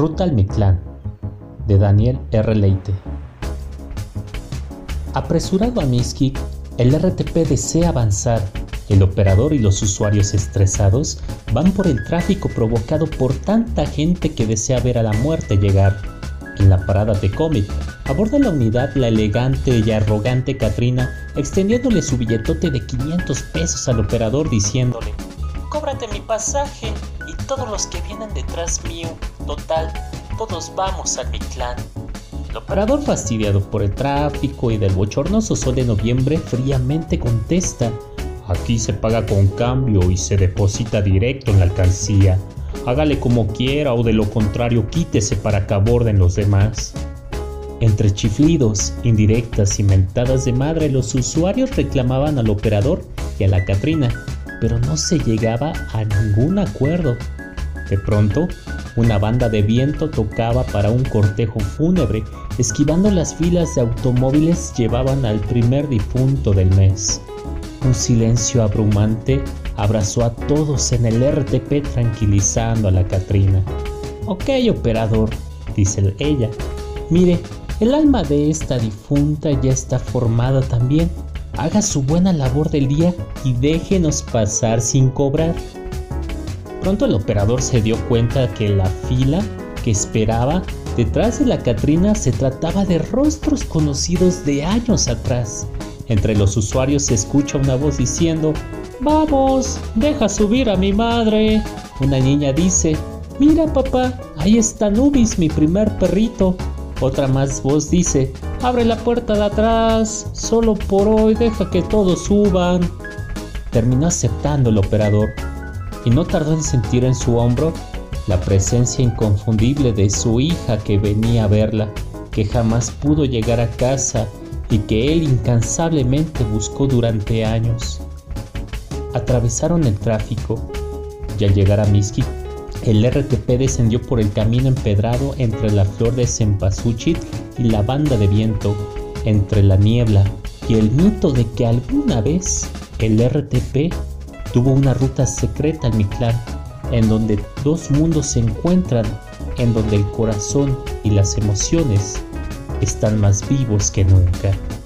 Ruta al Mictlán, de Daniel R. Leite. Apresurado a Mixquic, el RTP desea avanzar. El operador y los usuarios estresados van por el tráfico provocado por tanta gente que desea ver a la muerte llegar. En la parada de Comet, aborda la unidad la elegante y arrogante Katrina, extendiéndole su billetote de 500 pesos al operador diciéndole: «Cóbrate mi pasaje y todos los que vienen detrás mío, total, todos vamos al Mictlán». El operador, fastidiado por el tráfico y del bochornoso sol de noviembre, fríamente contesta: «Aquí se paga con cambio y se deposita directo en la alcancía. Hágale como quiera o de lo contrario quítese para que aborden los demás». Entre chiflidos, indirectas y mentadas de madre, los usuarios reclamaban al operador y a la Katrina, pero no se llegaba a ningún acuerdo. De pronto, una banda de viento tocaba para un cortejo fúnebre, esquivando las filas de automóviles llevaban al primer difunto del mes. Un silencio abrumante abrazó a todos en el RTP, tranquilizando a la Katrina. «Ok, operador», dice ella, «mire, el alma de esta difunta ya está formada también. Haga su buena labor del día y déjenos pasar sin cobrar». Pronto el operador se dio cuenta que la fila que esperaba detrás de la Katrina se trataba de rostros conocidos de años atrás. Entre los usuarios se escucha una voz diciendo: «Vamos, deja subir a mi madre». Una niña dice: «Mira, papá, ahí está Nubis, mi primer perrito». Otra más voz dice: «Abre la puerta de atrás, solo por hoy deja que todos suban». Terminó aceptando el operador y no tardó en sentir en su hombro la presencia inconfundible de su hija, que venía a verla, que jamás pudo llegar a casa y que él incansablemente buscó durante años. Atravesaron el tráfico y al llegar a Mixquic, el RTP descendió por el camino empedrado entre la flor de cempasúchil y la banda de viento, entre la niebla y el mito de que alguna vez el RTP tuvo una ruta secreta al Mictlán, en donde dos mundos se encuentran, en donde el corazón y las emociones están más vivos que nunca.